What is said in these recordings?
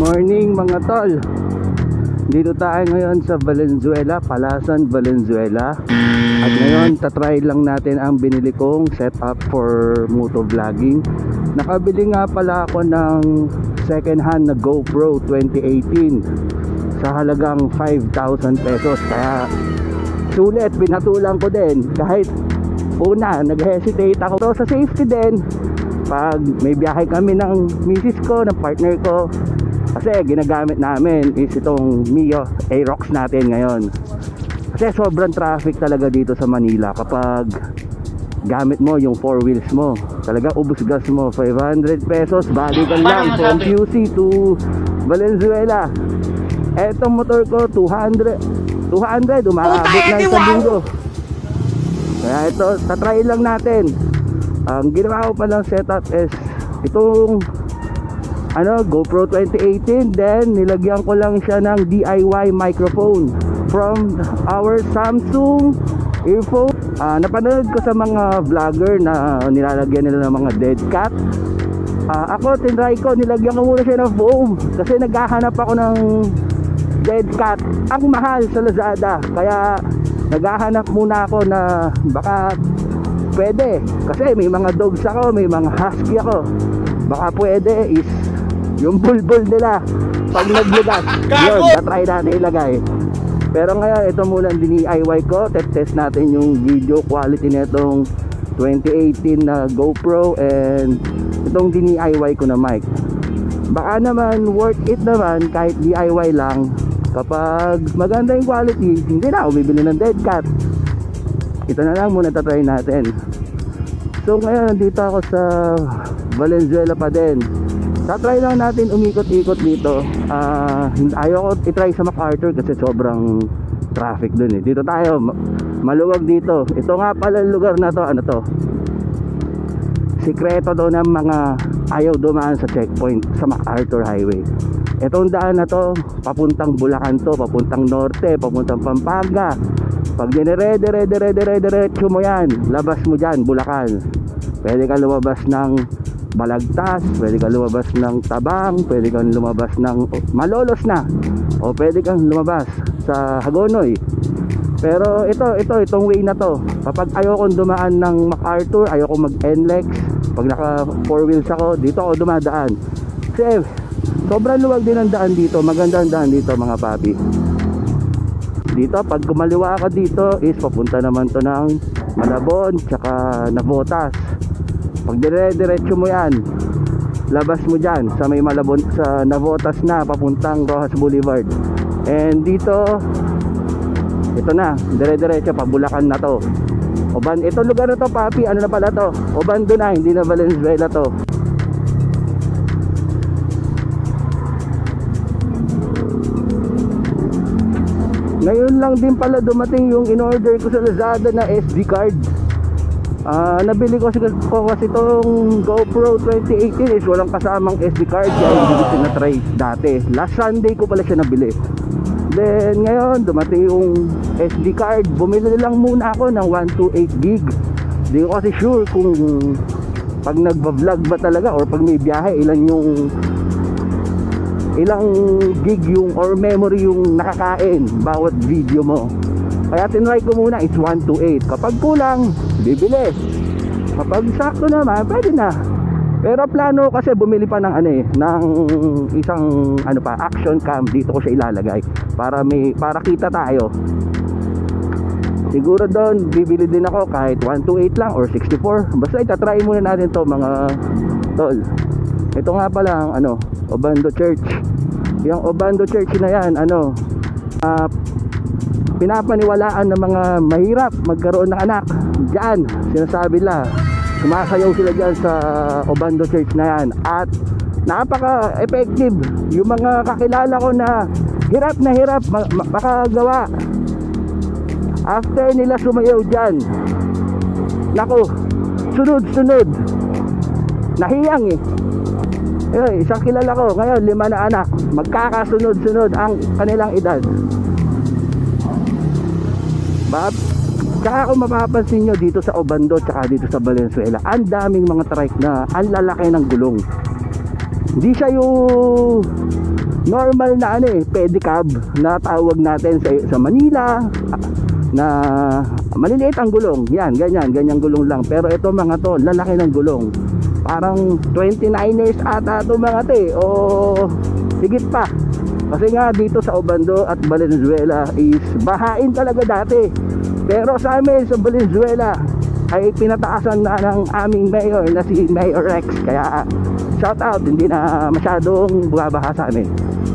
morning mga tol. Dito tayo ngayon sa Valenzuela, Palasan, Valenzuela. At ngayon tatry lang natin ang binili kong setup for motovlogging. Nakabili nga pala ako ng second hand na GoPro 2018 sa halagang 5,000 pesos. Kaya sulit, pinatulang ko din. Kahit una nag-hesitate ako to, sa safety din. Pag may biyahe kami ng misis ko, ng partner ko, kasi ginagamit namin is itong Mio Aerox natin ngayon. Kasi sobrang traffic talaga dito sa Manila kapag gamit mo yung 4 wheels mo. Talaga ubos gas mo, 500 pesos, balikan lang from QC to Valenzuela. Etong motor ko 200, umaabot na isang linggo. Kaya ito, tatry lang natin. Ang ginawa ko palang setup is itong GoPro 2018, then nilagyan ko lang siya ng DIY microphone from our Samsung earphone. Napanood ko sa mga vlogger na nilalagyan nila ng mga dead cat. Ako tinry ko, nilagyan ko muna siya ng foam kasi naghahanap ako ng dead cat. Ang mahal sa Lazada, kaya naghahanap muna ako na baka pwede, kasi may mga dogs ako, may mga husky ako, baka pwede is yung bulbul nila pag naglugas. Yun, tatry natin ilagay. Pero ngayon, ito muna ang DIY ko. Test natin yung video quality nitong 2018 na GoPro and itong DIY ko na mic. Baka naman worth it naman kahit DIY lang. Kapag maganda yung quality, hindi na ako bibili ng dead cat. Ito na lang muna tatry natin. So ngayon, nandito ako sa Valenzuela pa din. Tatry lang natin umikot-ikot dito. Ayaw ko itry sa MacArthur kasi sobrang traffic dun eh. Dito tayo, maluwag dito. Ito nga pala lugar na to, ano to, sikreto daw ng mga ayaw dumaan sa checkpoint sa MacArthur Highway. Itong daan na to, papuntang Bulacan to, papuntang Norte, papuntang Pampanga. Pag dinire-diretso mo yan, labas mo dyan, Bulacan. Pwede ka lumabas ng Balagtas, pwede kang lumabas ng Tabang, pwede kang lumabas ng Malolos na, o pwede kang lumabas sa Hagonoy. Pero itong way na to, kapag ayokong dumaan ng MacArthur, ayokong mag-NLEX, pag naka 4 wheels ako, dito ako dumadaan. Kasi sobrang luwag din ang daan dito, maganda ang daan dito mga papi. Dito pag kumaliwa ka dito is papunta naman to ng Malabon tsaka Navotas. Pag dire-diretso mo yan, labas mo dyan sa may Malabon, sa Navotas na papuntang Rojas Boulevard. And dito, ito na, dire-diretso pa Bulacan na to. Ito lugar na to papi, ano na pala to, Obando na, hindi na Valenzuela to. Ngayon lang din pala dumating yung in-order ko sa Lazada na SD card. Nabili ko kasi itong GoPro 2018 is walang kasamang SD card, kaya hindi ko sinatry dati. Last Sunday ko pala siya nabili. Then ngayon dumating yung SD card. Bumili lang muna ako ng 128 gig. Hindi ko kasi sure kung pag nagba-vlog ba talaga or pag may biyahe ilang gig yung or memory yung nakakain bawat video mo. Kaya tinry ko muna is 128. Kapag kulang, bibili. Kapag sakto naman, pwede na. Pero plano kasi bumili pa ng ng isang action cam. Dito ko siya ilalagay para kita tayo. Siguro doon bibili din ako kahit 128 lang or 64. Basta itatry muna natin to mga tol. Ito nga pala ang Obando Church. Yung Obando Church na yan, pinapaniwalaan ng mga mahirap magkaroon ng anak. Diyan, sinasabi nila, sumasayaw sila dyan sa Obando Church na yan. At napaka-effective. Yung mga kakilala ko na hirap makagawa, after nila sumayaw dyan, naku, sunod nahiyang isang kilala ko ngayon 5 na anak, magkakasunod-sunod ang kanilang edad. Tsaka kung mapapansin nyo dito sa Obando tsaka dito sa Valenzuela, ang daming mga trike na ang lalaki ng gulong. Hindi siya yung normal na ano pedicab na tawag natin sa Manila, na maliliit ang gulong. Yan, ganyang gulong lang. Pero ito mga to, lalaki ng gulong. Parang 29ers ata ito mga to o higit pa. Kasi nga dito sa Obando at Valenzuela is bahain talaga dati. Pero sa amin sa Valenzuela ay pinataasan na ng aming mayor na si Mayor Rex. Kaya shout out, hindi na masyadong bumabaha sa amin.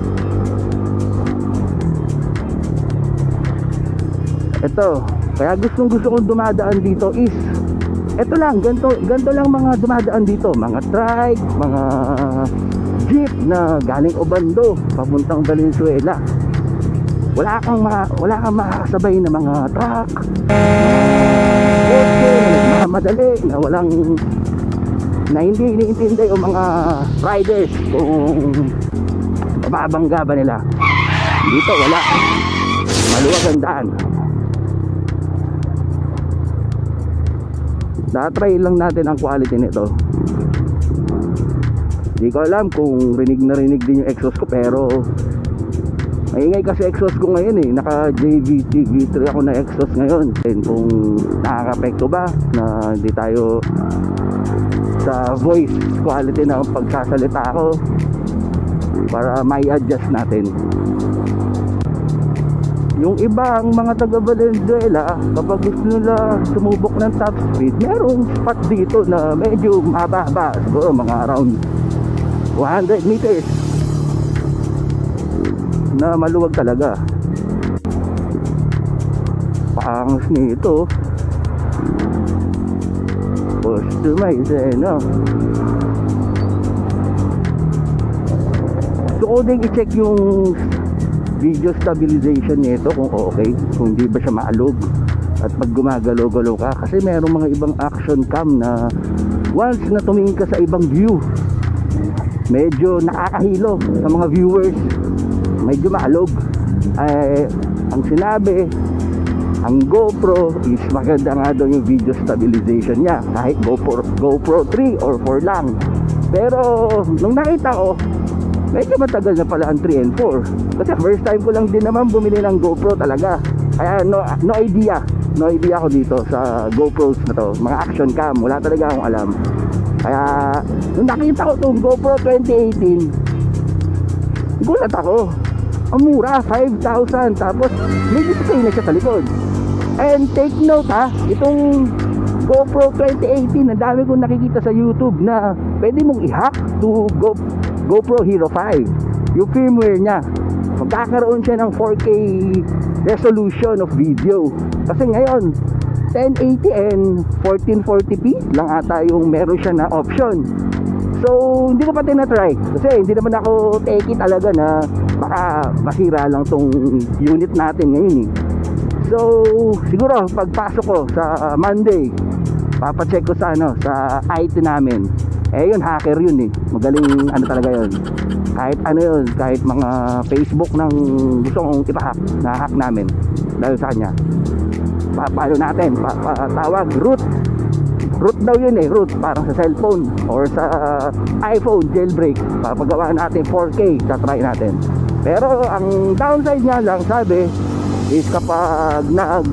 Ito, kaya gusto kong dumadaan dito is ito lang, ganito lang mga dumadaan dito, mga trike, mga jeep na galing Obando papuntang Valenzuela. Wala kang makakasabay na mga truck, kotse na nagmamadali na walang na hindi iniintindi o mga riders kung mababangga ba nila. Dito wala, maluwag ang daan. Na-try lang natin ang quality nito. Hindi ko alam kung rinig din yung exhaust ko, pero maingay kasi exhaust ko ngayon naka JVT V3 ako na exhaust ngayon. And kung nakaka-apekto ba na hindi tayo sa voice quality ng pagsasalita ko, para may adjust natin. Yung ibang mga taga Valenzuela, kapag gusto nila sumubok ng top speed, merong spot dito na medyo mababa, siguro mga around 100 meters na maluwag talaga. Paangas nito, customize no? Gusto ko din i-check yung video stabilization nito kung okay, kung hindi ba siya maalog at pag gumagalaw-galaw ka, kasi merong mga ibang action cam na once na tumingin ka sa ibang view, medyo nakakahilo sa mga viewers, medyo maalog. Ang sinabi, ang GoPro is maganda nga daw yung video stabilization niya, kahit GoPro 3 or 4 lang. Pero nung nakita ko, medyo matagal na pala ang 3 and 4. Kasi first time ko lang din naman bumili ng GoPro talaga. Kaya no idea ako dito sa GoPros na to, mga action cam, wala talaga akong alam. Kaya nung nakita ko itong GoPro 2018, gulat ako. Ang mura, 5,000. Tapos may display na siya sa likod. And take note itong GoPro 2018, ang dami kong nakikita sa YouTube na pwede mong i-hack to GoPro Hero 5. Yung firmware niya, magkakaroon siya ng 4K resolution of video. Kasi ngayon 1080 and 1440p lang ata yung meron siya na option. So hindi ko pa tinatry kasi hindi naman ako techie talaga na baka masira lang tong unit natin ngayon So siguro pagpasok ko sa Monday, papacheck ko sa sa IT namin. Yun, hacker yun magaling talaga yun. Kahit yun, kahit mga Facebook ng gusto kong ipahack, na-hack namin dahil sa kanya. Paano natin, tawag root daw yun root, parang sa cellphone or sa iPhone jailbreak. Papagawa natin 4K, try natin. Pero ang downside niya lang, sabi is kapag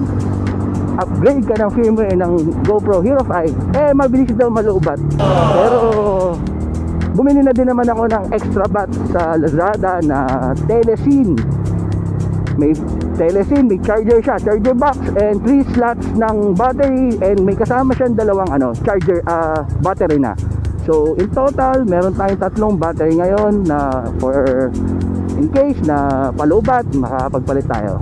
upgrade ka ng firmware ng GoPro Hero 5, mabilis daw malubat. Pero bumili na din naman ako ng extra bat sa Lazada na Telesin. May Telesin, may charger siya, charger box and 3 slots ng battery, and may kasama siyang dalawang charger battery na. So in total, meron tayong 3 battery ngayon na for in case na palubat, makapagpalit tayo.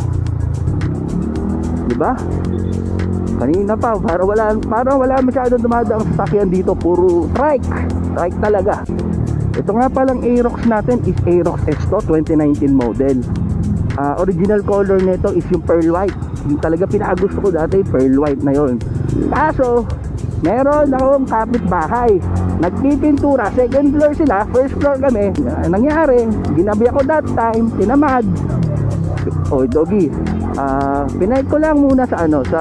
Diba? Kanina pa, parang wala masyadong dumadaang sasakyan dito, puro trike talaga. Ito nga palang Aerox natin is Aerox S2 2019 model. Original color nito is yung pearl white. Yung talaga pinakagusto ko dati, pearl white na yon. Kaso meron akong kapitbahay, nagpipintura, second floor sila, first floor kami. Nangyari, ginabi ako that time, tinamad. Doggy, pinaik ko lang muna sa sa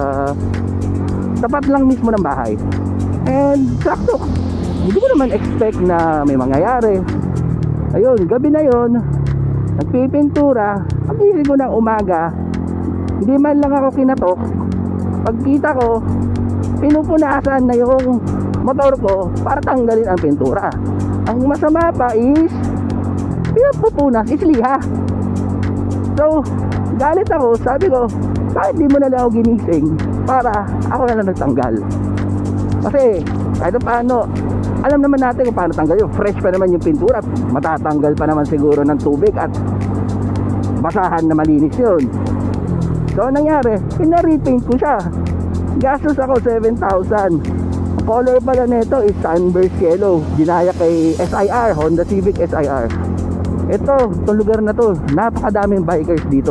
tapat lang mismo ng bahay. And sakto, hindi ko naman expect na may mangyayari. Ayun, gabi na yon, Nagpipintura. Pagising ko ng umaga, hindi man lang ako kinatok. Pagkita ko, pinupunasan na yung motor ko para tanggalin ang pintura. Ang masama pa is pinapupunas is liha. So galit ako, sabi ko, bakit di mo na lang ako ginising para ako na lang nagtanggal? Kasi kahit paano, alam naman natin kung paano tanggal yun. Fresh pa naman yung pintura, matatanggal pa naman siguro ng tubig at basahan na malinis yun. So nangyari, pina-repaint ko siya. Gastos ako 7,000. Color pala nito is Sunburst Yellow. Ginaya kay SIR, Honda Civic SIR. Ito, itong lugar na to, napakadaming bikers dito.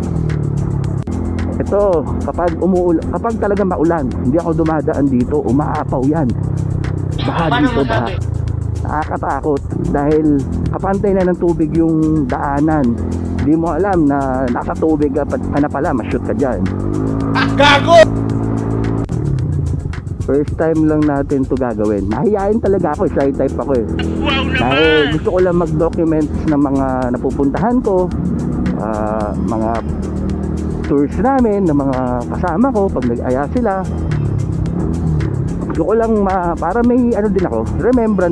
Ito, kapag talaga maulan, hindi ako dumadaan dito, umaapaw yan. Baha dito, baha. Nakakatakot dahil kapantay na ng tubig yung daanan. Hindi mo alam na nasa tubig ka na pala, ma-shoot ka dyan. Gago! First time lang natin to gagawin. Mahihayin talaga ako, shy type ako eh. Dahil gusto ko lang mag-documents ng mga napupuntahan ko, mga tours namin, ng mga kasama ko pag nag-aya sila. Gusto ko lang para may ano din ako, remembrance.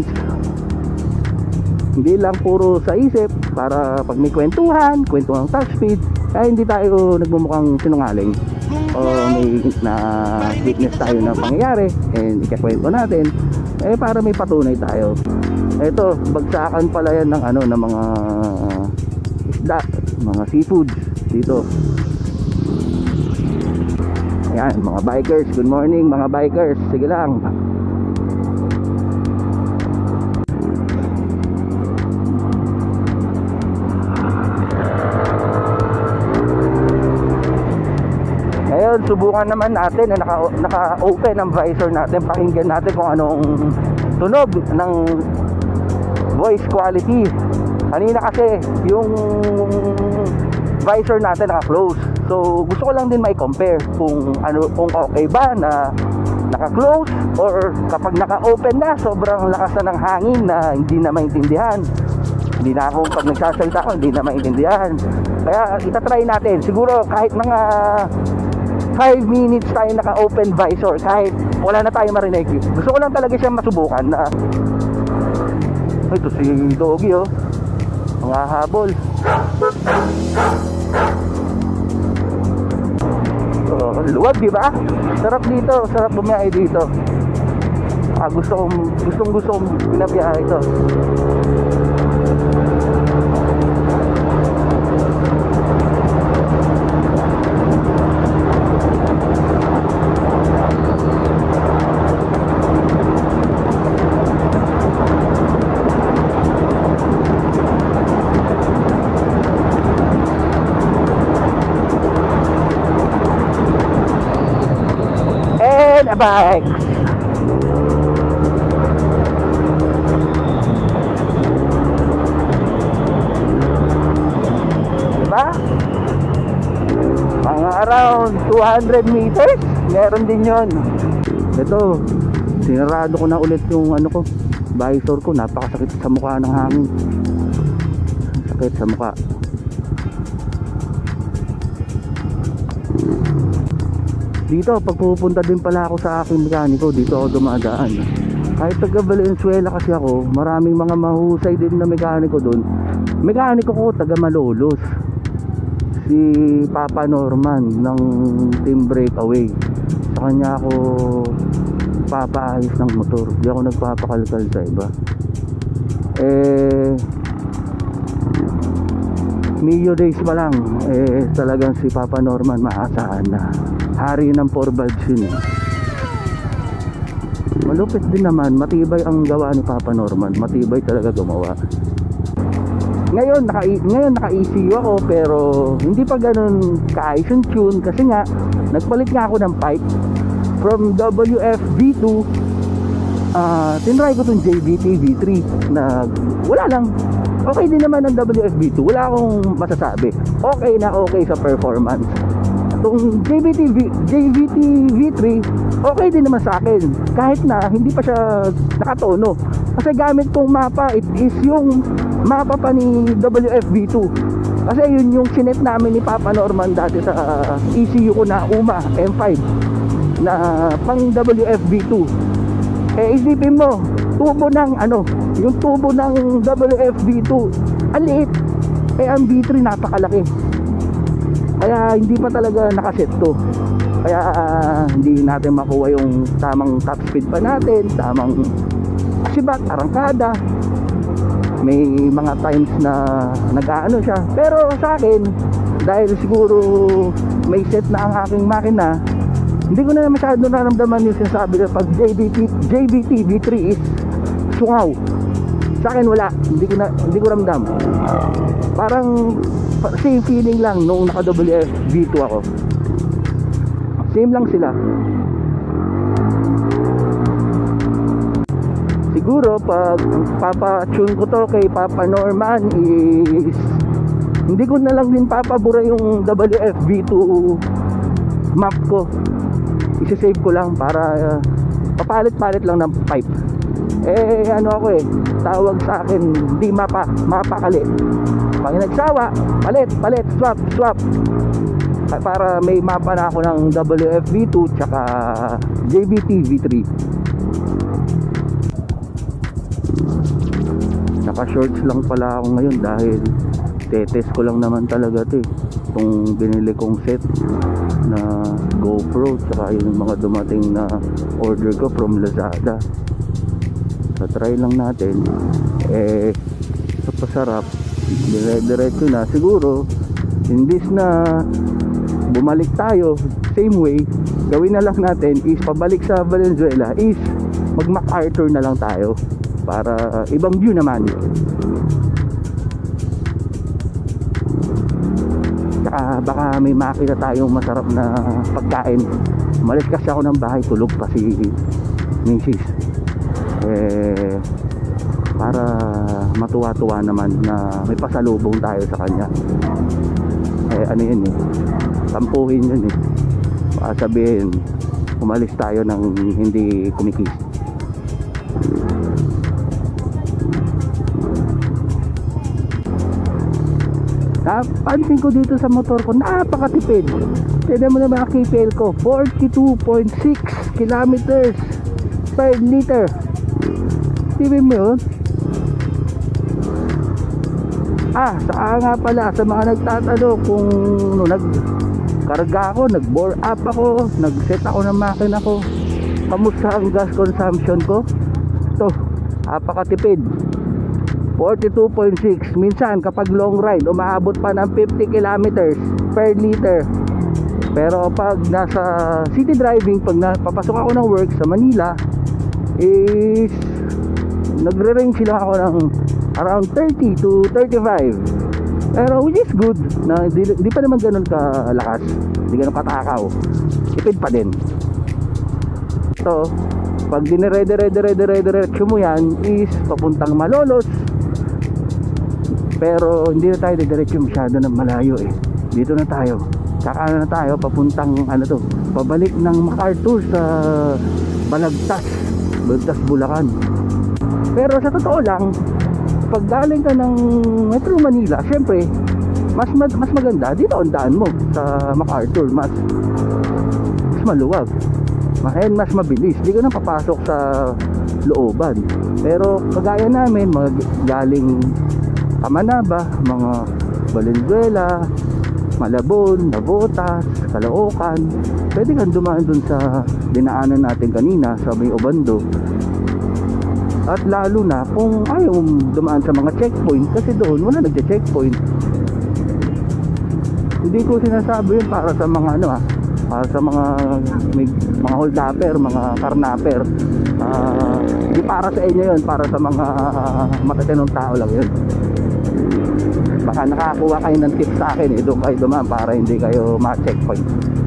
Hindi lang puro sa isip, para pag may kwentuhan top speed, kaya hindi tayo nagmumukhang sinungaling. O may na witness tayo ng pangyayari and ikakwento natin, para may patunay tayo. Ito, bagsakan pala yan ng ano, ng mga isda, mga seafoods dito. Ayan, mga bikers, good morning mga bikers, sige lang. Ngayon, subukan naman natin na naka-open ang visor natin. Pakinggan natin kung anong tunog ng voice quality. Kanina kasi yung visor natin naka-close. So gusto ko lang din mai-compare kung okay ba na naka-close or kapag naka-open na, sobrang lakas na ng hangin na hindi na maintindihan. Hindi na ako, pag nagsasalita ko, hindi na maintindihan. Kaya itatry natin. Siguro kahit mga 5 minutes tayo naka-open visor, kahit wala na tayo marinig. Gusto ko lang talaga siya masubukan na. Ito si Doggy, oh, mga habol. Luwag, di ba? Sarap dito, sarap bumiyahe dito. Gustong binabiyahe ito. And a bike. Diba? Mga around 200 meters, meron din yun. Ito, sinarado ko na ulit yung ano ko, visor ko. Napakasakit sa mukha ng hangin. Sakit sa mukha. Dito, pag pupunta din pala ako sa aking mekaniko, dito ako dumadaan. Kahit taga Valenzuela kasi ako, maraming mga mahusay din na mekaniko doon. Mekaniko ko taga Malolos, si Papa Norman ng Team Breakaway. Sa kanya ako papaayos ng motor, di ako nagpapakalkal sa iba. Mio days pa lang, talagang si Papa Norman maasahan na. Hari ng 4 valves yun. Malupit din naman, matibay ang gawa ni Papa Norman. Matibay talaga gumawa. Ngayon naka-ECU ako, pero hindi pa ganun ka-ayos yung tune. Kasi nga, nagpalit nga ako ng pipe from WF-V2. Tinry ko itong JVT V3 na wala lang. Okay din naman ang WF-V2, wala akong masasabi. Okay na okay sa performance. Itong JVT V3 okay din naman sa akin kahit na hindi pa siya nakatono, kasi gamit kong mapa it is yung mapa pa ni WF-V2, kasi yun yung sinet namin ni Papa Norman dati sa ECU ko na UMA M5 na pang WF-V2. Isipin mo, tubo ng yung tubo ng WF-V2 ang liit, ang V3 napakalaki, kaya hindi pa talaga nakaset to, kaya hindi natin makuha yung tamang top speed pa natin, tamang sibat, arangkada. May mga times na nag-aano siya, pero sa akin dahil siguro may set na ang aking makina, hindi ko na masyado naramdaman yung sinasabi na pag JVT V3 is sungaw. Sa akin wala, hindi ko ramdam. Parang same feeling lang nung naka WF-V2 ako. Same lang sila. Siguro pag papa-tune ko to kay Papa Norman is hindi ko na lang din papabura yung WF-V2 map ko. Isi-save ko lang para papalit-palit lang ng pipe. Ako tawag sa akin di mapakali. Pag nagsawa, palit, swap. Para may mapa na ako ng WF-V2 tsaka JVT V3. Naka-shorts lang pala ako ngayon dahil tetest ko lang naman talaga itong binili kong set na GoPro tsaka yung mga dumating na order ko from Lazada. Try lang natin, sa pasarap, dire-diretso na siguro. Imbis na bumalik tayo same way, gawin na lang natin is pabalik sa Valenzuela is mag MacArthur na lang tayo para ibang view naman. Tsaka baka may makita tayong masarap na pagkain. Umalis kasi ako ng bahay, tulog pa si Mrs. Para matuwa-tuwa naman na may pasalubong tayo sa kanya. Tampuhin yun baka sabihin umalis tayo ng hindi kumikis. Napansin ko dito sa motor ko, napakatipid. Tignan mo na mga KPL ko, 42.6 kilometers per liter. Tignan mo yun. Saka nga pala sa mga nagtatanong kung nagkarga ako, nag-bore up ako, nag-set ako ng makina ko, kamusta ang gas consumption ko? Ito, napakatipid, 42.6. Minsan kapag long ride umaabot pa ng 50 kilometers per liter. Pero pag nasa city driving, pag napapasok ako ng work sa Manila is nagre-range lang ako ng around 30 to 35. Pero which is good na di pa naman ganun kalakas, di ganun katakaw, tipid pa din. So pag dinire-diretso mo yan is papuntang Malolos, pero hindi na tayo diretso masyado ng malayo dito na tayo, kakano na tayo papuntang pabalik ng MacArthur sa Balagtas, Bulacan. Pero sa totoo lang, pag galing ka ng Metro Manila, syempre mas maganda dito ang daan mo sa MacArthur, mas maluwag, mas mabilis, di ka na papasok sa looban. Pero kagaya namin, mga galing Kamanaba, mga Valenzuela, Malabon, Navotas, Caloocan, pwede kang dumaan dun sa dinaanan natin kanina sa may Obando. At lalo na kung ayaw dumaan sa mga checkpoint, kasi doon wala nagche-checkpoint. Hindi ko sinasabi yun para sa mga para sa mga hold-upper, mga karnapper. Hindi para sa inyo yun, para sa mga matatinong tao lang yun. Baka nakakuha kayo ng tips sa akin, doon kayo dumaan para hindi kayo ma-checkpoint.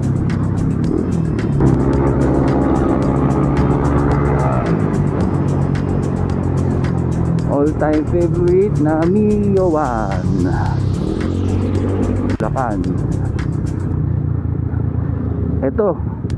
All-time favorite na Mio 1 Bulacan. Ito,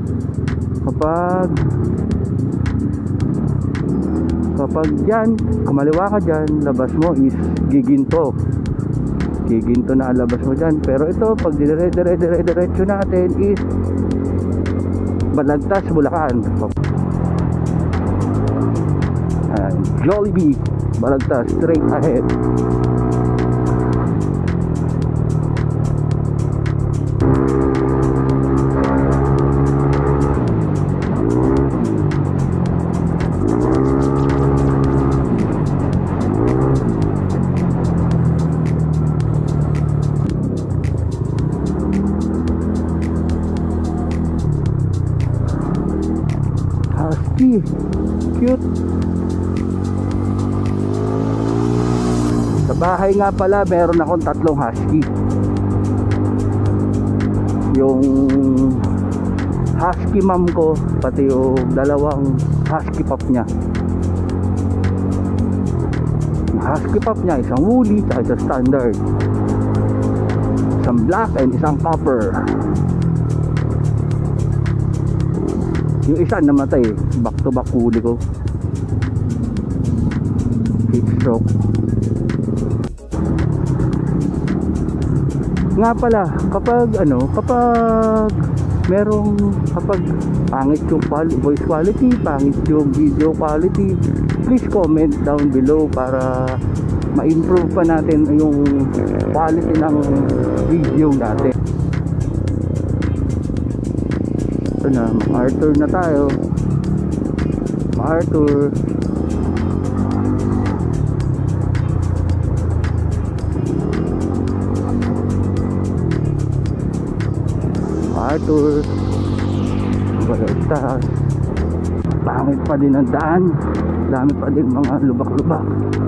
kapag dyan, kumaliwa ka dyan, labas mo is giginto na labas mo dyan. Pero ito, pag diretso natin is Balagtas, Bulacan. Jollibee, Balagtas, straight ahead. Cute. Sa bahay nga pala meron akong 3 husky. Yung husky mom ko, pati yung 2 husky pup niya. Yung husky pup niya, isang woolly at isang standard, isang black and isang copper. Yung isa namatay, back to back huli ko, heat stroke. Nga pala, kapag pangit yung voice quality, pangit yung video quality, please comment down below para ma-improve pa natin yung quality ng video natin. Ito na, MacArthur na tayo. MacArthur. Balagtas. Pangit pa din ang daan, dami pa din mga lubak-lubak.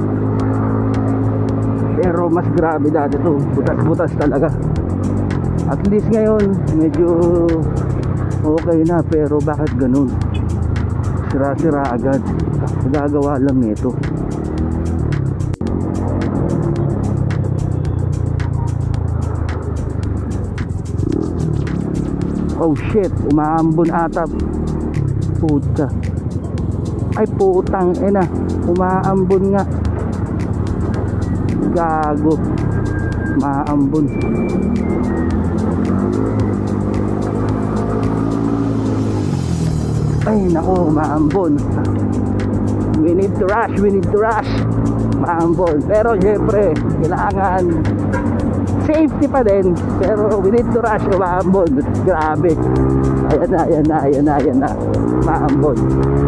Pero mas grabe dati to, butas-butas talaga. At least ngayon medyo okay na, pero bakit ganun? Sira-sira agad. Gagawa lang nito. Oh shit, umaambon ata. Puta. Ay putang ina, umaambon nga. Gago. Umaambon. Ay nako, umaambon. We need to rush. Umaambon. Pero syempre, kailangan safety pa din, pero we need to rush. Umaambon, grabe. Ayan na, umaambon.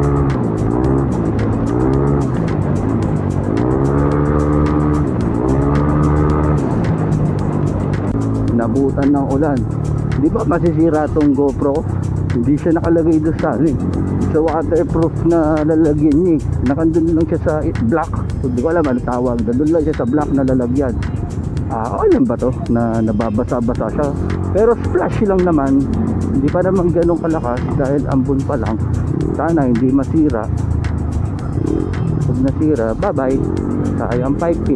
Nabutan ng ulan. Di ba masisira tong GoPro? Hindi siya nakalagay doon sa waterproof na lalagyan niya. Nakandun lang siya sa block. Hindi ko alam ano tawag. Doon lang siya sa block na lalagyan. Alam ba to na nababasa-basa siya, pero splash lang naman, hindi pa naman ganun kalakas dahil ambon pa lang. Sana hindi masira. Pag nasira, bye bye, sayang 5K.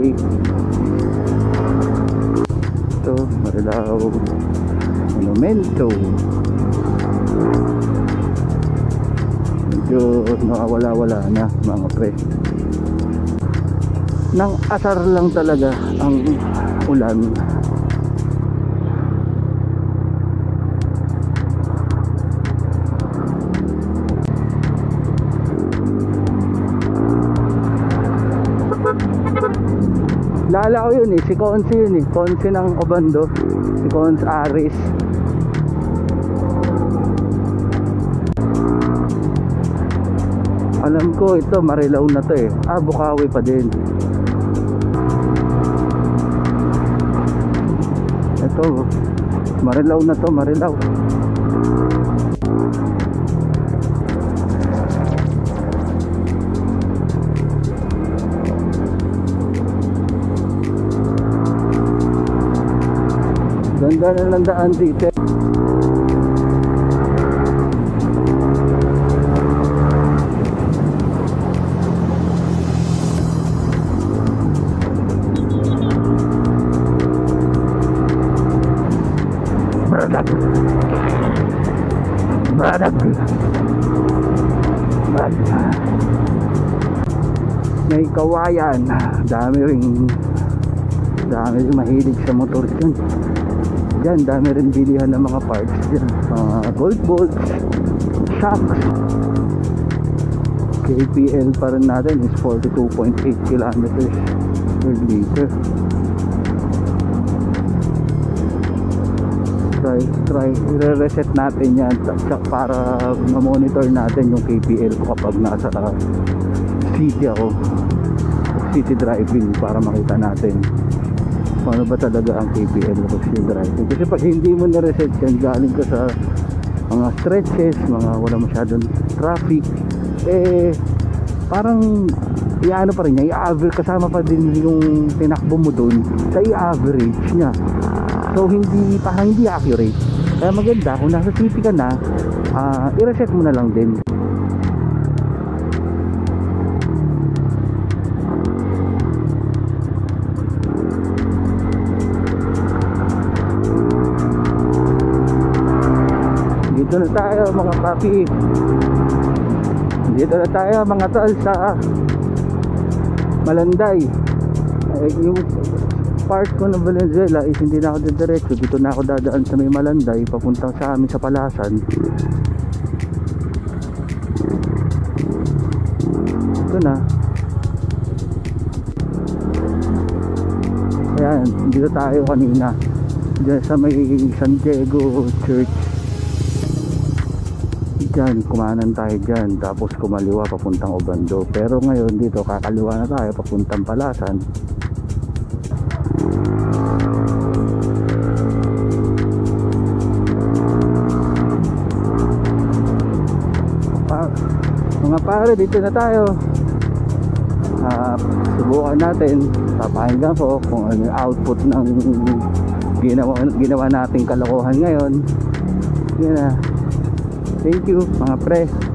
Ito, Marilao Monumento. Medyo nawawala-wala na mga pre. Nang asar lang talaga ang ulan. Lala ko yun si Conce yun Conce ng Obando, si Conce Aris. Alam ko ito Marilao na to Bukawi pa din. Ito Marilao na to, Marilao. Ganda na lang daan dito. Badag. May kawayan. Dami ring mahilig sa motor dyan. Dyan dami rin bilihan ng mga parts dyan. Gold bolts, shocks. KPL pa rin natin is 42.8 kilometers per liter. Try i-reset natin yan para ma-monitor natin yung KPL ko kapag nasa city ako, city driving, para makita natin paano ba talaga ang KPL ko city driving. Kasi pag hindi mo na-reset yan, galing ka sa mga stretches, mga wala masyadong traffic, parang i-ano pa rin niya, i-average, kasama pa din yung tinakbo mo dun sa i-average niya. So parang hindi accurate. Kaya maganda kung nasa city ka na, i-reset mo na lang din. Dito na tayo mga papi. Dito na tayo mga tol sa Malanday. Yung part ko ng Valenzuela is hindi na ako diretso. Dito na ako dadaan sa may Malanday papunta sa amin sa Palasan. Ito na. Ayan, dito tayo kanina diyan sa may San Diego Church. Diyan, kumanan tayo dyan, tapos kumaliwa papuntang Obando. Pero ngayon dito kakaliwa na tayo papuntang Palasan. Mga pare, dito na tayo. Subukan natin, papakinggan ko kung ano yung output ng ginawa nating kalokohan ngayon. Yan na. Thank you mga pre.